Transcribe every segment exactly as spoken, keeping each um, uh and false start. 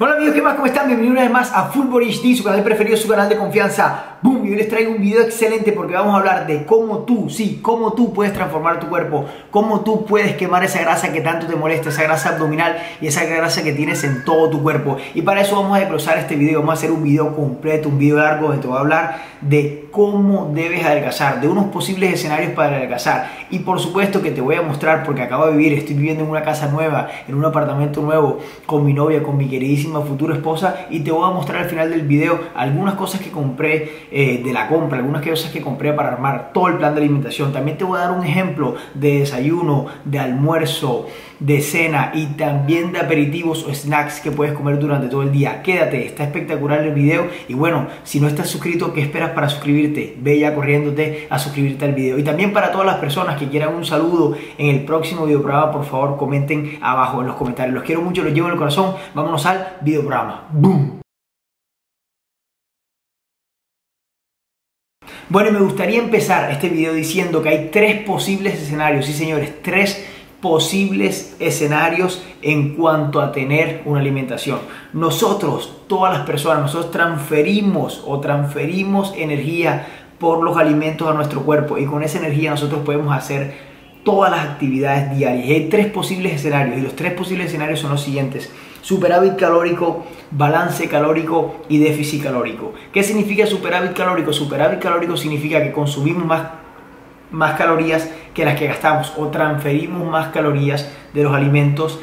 Hola amigos, ¿qué más? ¿Cómo están? Bienvenidos una vez más a Football H D, su canal preferido, su canal de confianza. Boom, y hoy les traigo un video excelente porque vamos a hablar de cómo tú, sí, cómo tú puedes transformar tu cuerpo, cómo tú puedes quemar esa grasa que tanto te molesta, esa grasa abdominal y esa grasa que tienes en todo tu cuerpo. Y para eso vamos a desglosar este video, vamos a hacer un video completo, un video largo donde te voy a hablar de cómo debes adelgazar, de unos posibles escenarios para adelgazar. Y por supuesto que te voy a mostrar, porque acabo de vivir, estoy viviendo en una casa nueva, en un apartamento nuevo, con mi novia, con mi queridísima futura esposa, y te voy a mostrar al final del video algunas cosas que compré eh, de la compra, algunas cosas que compré para armar todo el plan de alimentación. También te voy a dar un ejemplo de desayuno, de almuerzo, de cena y también de aperitivos o snacks que puedes comer durante todo el día. Quédate, está espectacular el video. Y bueno, si no estás suscrito, ¿qué esperas para suscribirte? Ve ya corriéndote a suscribirte al video. Y también para todas las personas que quieran un saludo en el próximo video programa, por favor comenten abajo en los comentarios. Los quiero mucho, los llevo en el corazón. Vámonos al video programa. ¡Boom! Bueno, y me gustaría empezar este video diciendo que hay tres posibles escenarios, sí señores, tres posibles escenarios en cuanto a tener una alimentación. Nosotros, todas las personas, nosotros transferimos o transferimos energía por los alimentos a nuestro cuerpo, y con esa energía nosotros podemos hacer todas las actividades diarias. Y hay tres posibles escenarios, y los tres posibles escenarios son los siguientes: superávit calórico, balance calórico y déficit calórico. ¿Qué significa superávit calórico? Superávit calórico significa que consumimos más, más calorías que las que gastamos, o transferimos más calorías de los alimentos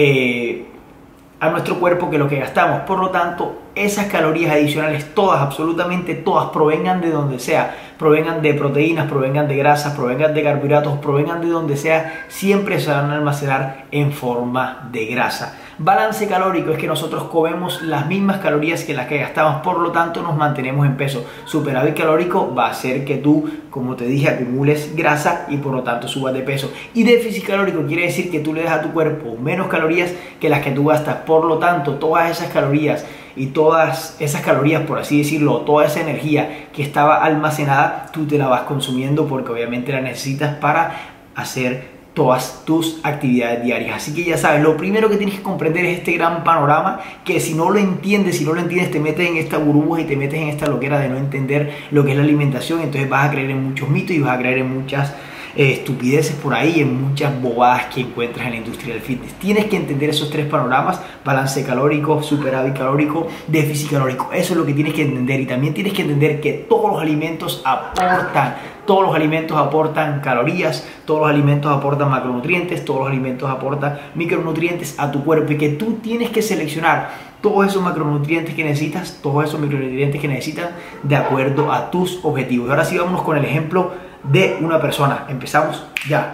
eh, a nuestro cuerpo que lo que gastamos. Por lo tanto, esas calorías adicionales, todas, absolutamente todas, provengan de donde sea, provengan de proteínas, provengan de grasas, provengan de carbohidratos, provengan de donde sea, siempre se van a almacenar en forma de grasa. Balance calórico es que nosotros comemos las mismas calorías que las que gastamos, por lo tanto nos mantenemos en peso. Superávit calórico va a hacer que tú, como te dije, acumules grasa y por lo tanto subas de peso. Y déficit calórico quiere decir que tú le das a tu cuerpo menos calorías que las que tú gastas, por lo tanto todas esas calorías y todas esas calorías, por así decirlo, toda esa energía que estaba almacenada, tú te la vas consumiendo porque obviamente la necesitas para hacer todas tus actividades diarias. Así que ya sabes, lo primero que tienes que comprender es este gran panorama, que si no lo entiendes, si no lo entiendes, te metes en esta burbuja y te metes en esta loquera de no entender lo que es la alimentación. Entonces vas a creer en muchos mitos y vas a creer en muchas eh, estupideces por ahí, en muchas bobadas que encuentras en la industria del fitness. Tienes que entender esos tres panoramas: balance calórico, superávit calórico, déficit calórico. Eso es lo que tienes que entender. Y también tienes que entender que todos los alimentos aportan Todos los alimentos aportan calorías, todos los alimentos aportan macronutrientes, todos los alimentos aportan micronutrientes a tu cuerpo, y que tú tienes que seleccionar todos esos macronutrientes que necesitas, todos esos micronutrientes que necesitas de acuerdo a tus objetivos. Y ahora sí, vámonos con el ejemplo de una persona. Empezamos ya.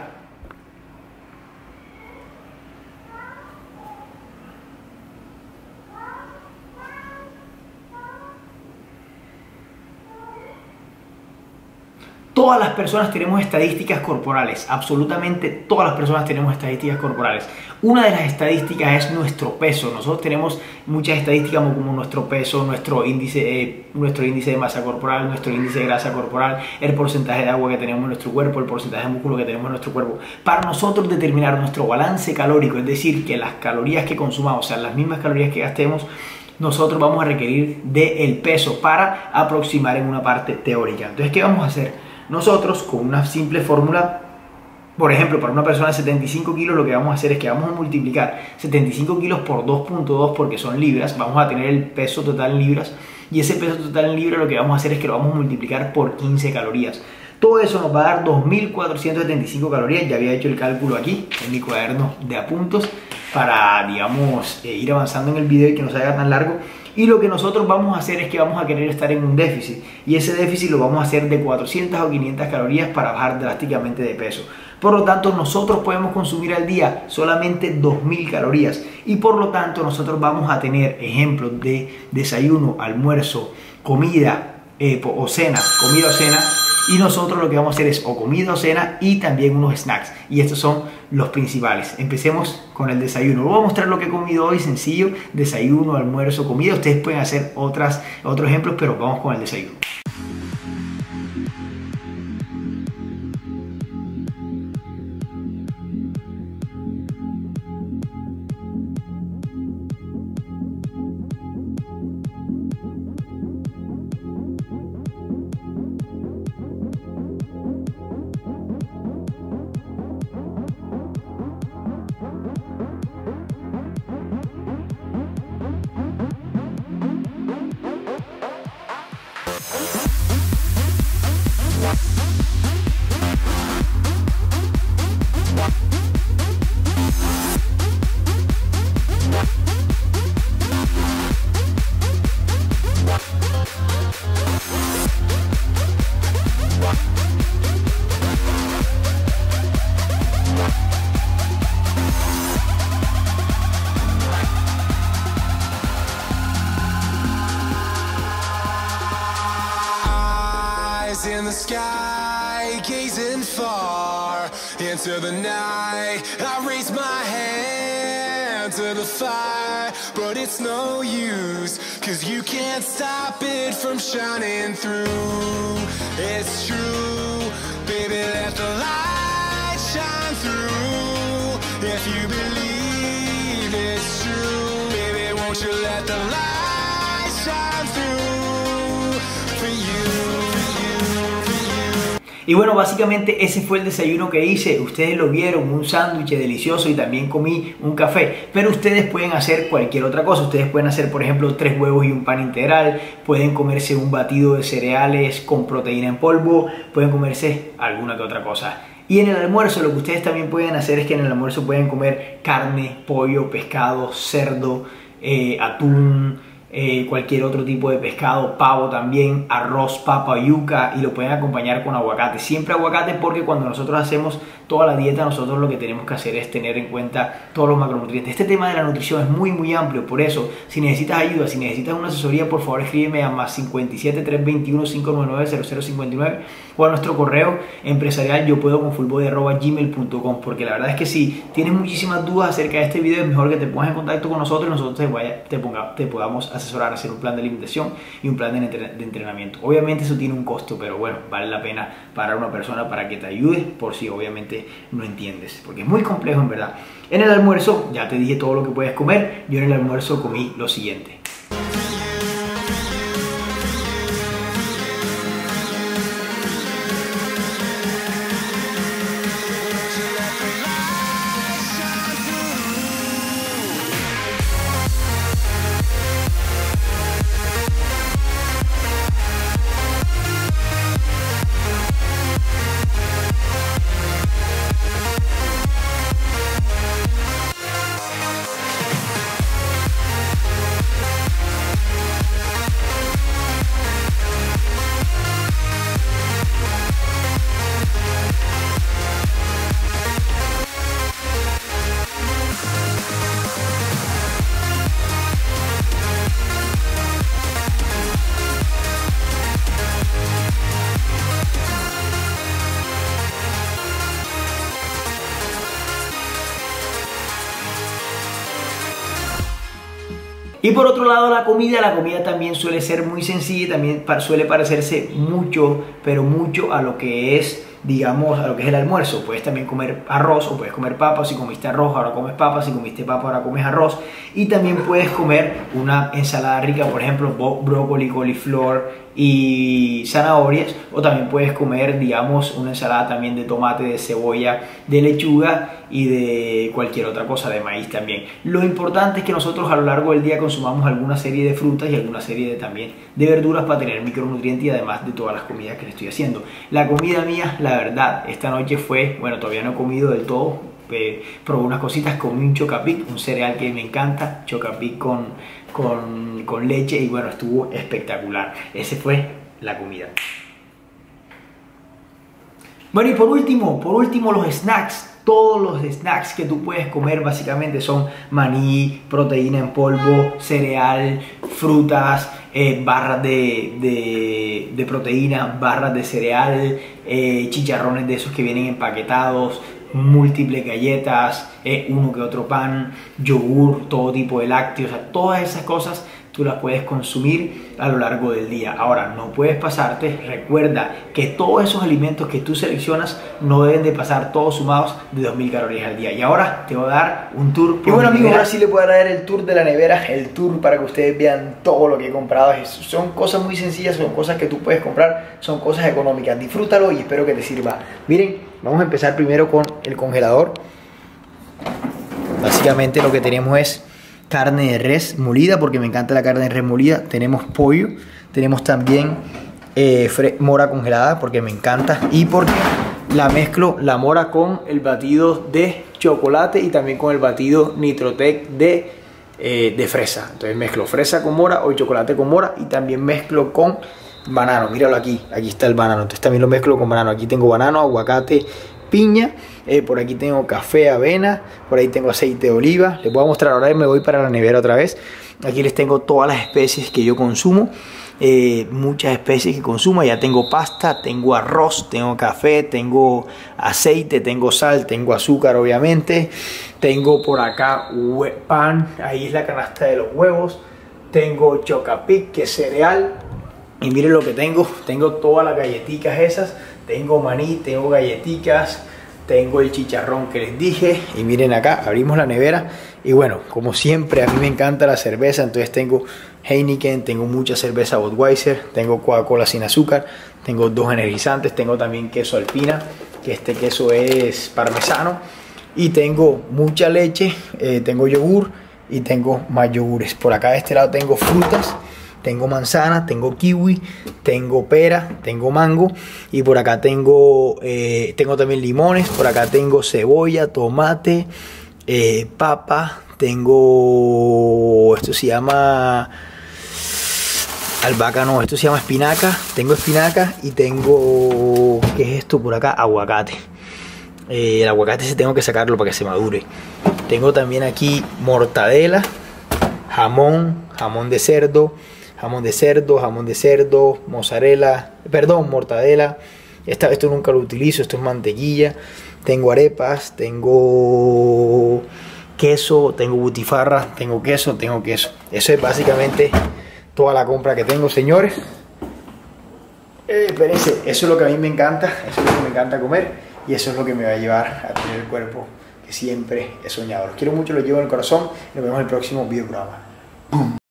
Todas las personas tenemos estadísticas corporales, absolutamente todas las personas tenemos estadísticas corporales. Una de las estadísticas es nuestro peso. Nosotros tenemos muchas estadísticas como nuestro peso, nuestro índice, eh, nuestro índice de masa corporal, nuestro índice de grasa corporal, el porcentaje de agua que tenemos en nuestro cuerpo, el porcentaje de músculo que tenemos en nuestro cuerpo. Para nosotros determinar nuestro balance calórico, es decir, que las calorías que consumamos, o sea, las mismas calorías que gastemos, nosotros vamos a requerir del peso para aproximar en una parte teórica. Entonces, ¿qué vamos a hacer? Nosotros, con una simple fórmula, por ejemplo, para una persona de setenta y cinco kilos, lo que vamos a hacer es que vamos a multiplicar setenta y cinco kilos por dos punto dos, porque son libras. Vamos a tener el peso total en libras, y ese peso total en libras lo que vamos a hacer es que lo vamos a multiplicar por quince calorías. Todo eso nos va a dar dos mil cuatrocientas setenta y cinco calorías. Ya había hecho el cálculo aquí en mi cuaderno de apuntos para, digamos, eh, ir avanzando en el video y que no se haga tan largo. Y lo que nosotros vamos a hacer es que vamos a querer estar en un déficit, y ese déficit lo vamos a hacer de cuatrocientas o quinientas calorías para bajar drásticamente de peso. Por lo tanto, nosotros podemos consumir al día solamente dos mil calorías, y por lo tanto nosotros vamos a tener ejemplos de desayuno, almuerzo, comida eh, o cena, comida o cena. Y nosotros lo que vamos a hacer es o comida o cena y también unos snacks. Y estos son los principales. Empecemos con el desayuno. Voy a mostrar lo que he comido hoy, sencillo. Desayuno, almuerzo, comida. Ustedes pueden hacer otras, otros ejemplos, pero vamos con el desayuno. sky, gazing far into the night. I raise my hand to the fire, but it's no use, cause you can't stop it from shining through. It's true, baby, let the light shine through. If you believe it's true, baby, won't you let the light shine through for you. Y bueno, básicamente ese fue el desayuno que hice. Ustedes lo vieron, un sándwich delicioso y también comí un café. Pero ustedes pueden hacer cualquier otra cosa. Ustedes pueden hacer, por ejemplo, tres huevos y un pan integral. Pueden comerse un batido de cereales con proteína en polvo. Pueden comerse alguna que otra cosa. Y en el almuerzo lo que ustedes también pueden hacer es que en el almuerzo pueden comer carne, pollo, pescado, cerdo, eh, atún, Eh, cualquier otro tipo de pescado, pavo también, arroz, papa, yuca, y lo pueden acompañar con aguacate. Siempre aguacate, porque cuando nosotros hacemos toda la dieta, nosotros lo que tenemos que hacer es tener en cuenta todos los macronutrientes. Este tema de la nutrición es muy muy amplio, por eso si necesitas ayuda, si necesitas una asesoría, por favor escríbeme a más cincuenta y siete, trescientos veintiuno, quinientos noventa y nueve, cero cero cincuenta y nueve o a nuestro correo empresarial yo puedo con fullbody arroba gmail punto com, porque la verdad es que si tienes muchísimas dudas acerca de este video, es mejor que te pongas en contacto con nosotros y nosotros te, vaya, te, ponga, te podamos asesorar, hacer un plan de alimentación y un plan de, entre, de entrenamiento. Obviamente eso tiene un costo, pero bueno, vale la pena para una persona para que te ayude por si obviamente no entiendes, porque es muy complejo en verdad. En el almuerzo, ya te dije todo lo que puedes comer. Yo en el almuerzo comí lo siguiente. Y por otro lado la comida, la comida también suele ser muy sencilla, también suele parecerse mucho, pero mucho a lo que es, digamos, a lo que es el almuerzo. Puedes también comer arroz o puedes comer papas. Si comiste arroz, ahora comes papas. Si comiste papas, ahora comes arroz. Y también puedes comer una ensalada rica, por ejemplo, brócoli, coliflor y zanahorias. O también puedes comer, digamos, una ensalada también de tomate, de cebolla, de lechuga y de cualquier otra cosa, de maíz también. Lo importante es que nosotros a lo largo del día consumamos alguna serie de frutas y alguna serie de, también de verduras para tener micronutrientes y además de todas las comidas que le estoy haciendo. La comida mía, la verdad, esta noche fue, bueno, todavía no he comido del todo, eh, probé unas cositas, comí un Chocapic, un cereal que me encanta, Chocapic con, con, con leche, y bueno, estuvo espectacular. Ese fue la comida. Bueno, y por último, por último los snacks. Todos los snacks que tú puedes comer básicamente son maní, proteína en polvo, cereal, frutas, eh, barras de, de, de proteína, barras de cereal, eh, chicharrones de esos que vienen empaquetados, múltiples galletas, eh, uno que otro pan, yogur, todo tipo de lácteos, o sea, todas esas cosas tú las puedes consumir a lo largo del día. Ahora, no puedes pasarte. Recuerda que todos esos alimentos que tú seleccionas no deben de pasar todos sumados de dos mil calorías al día. Y ahora te voy a dar un tour. Y bueno, amigos, ahora sí les voy a dar el tour de la nevera, el tour para que ustedes vean todo lo que he comprado. Son cosas muy sencillas, son cosas que tú puedes comprar, son cosas económicas. Disfrútalo y espero que te sirva. Miren, vamos a empezar primero con el congelador. Básicamente lo que tenemos es carne de res molida, porque me encanta la carne de res molida. Tenemos pollo, tenemos también eh, mora congelada, porque me encanta, y porque la mezclo la mora con el batido de chocolate y también con el batido Nitrotec de, eh, de fresa. Entonces mezclo fresa con mora o chocolate con mora, y también mezclo con banano. Míralo aquí, aquí está el banano. Entonces también lo mezclo con banano. Aquí tengo banano, aguacate, piña, eh, por aquí tengo café, avena, por ahí tengo aceite de oliva. Les voy a mostrar, ahora me voy para la nevera otra vez. Aquí les tengo todas las especies que yo consumo. eh, muchas especies que consuma. Ya tengo pasta, tengo arroz, tengo café, tengo aceite, tengo sal, tengo azúcar obviamente. Tengo por acá pan, ahí es la canasta de los huevos. Tengo Chocapic, que es cereal. Y miren lo que tengo, tengo todas las galletitas esas. Tengo maní, tengo galletitas, tengo el chicharrón que les dije. Y miren acá, abrimos la nevera. Y bueno, como siempre, a mí me encanta la cerveza. Entonces tengo Heineken, tengo mucha cerveza Budweiser, tengo Coca-Cola sin azúcar, tengo dos energizantes, tengo también queso Alpina, que este queso es parmesano. Y tengo mucha leche, eh, tengo yogur y tengo más yogures. Por acá de este lado tengo frutas, tengo manzana, tengo kiwi, tengo pera, tengo mango. Y por acá tengo, eh, tengo también limones, por acá tengo cebolla, tomate, eh, papa, tengo, esto se llama albahaca, no, esto se llama espinaca, tengo espinaca y tengo, ¿qué es esto por acá? Aguacate. Eh, el aguacate se tengo que sacarlo para que se madure. Tengo también aquí mortadela, jamón, jamón de cerdo, jamón de cerdo, jamón de cerdo, mozzarella, perdón, mortadela. Esta, esto nunca lo utilizo, esto es mantequilla. Tengo arepas, tengo queso, tengo butifarra, tengo queso, tengo queso. Eso es básicamente toda la compra que tengo, señores. Eh, espérense, eso es lo que a mí me encanta, eso es lo que me encanta comer. Y eso es lo que me va a llevar a tener el cuerpo que siempre he soñado. Los quiero mucho, los llevo en el corazón. Nos vemos en el próximo video programa. ¡Bum!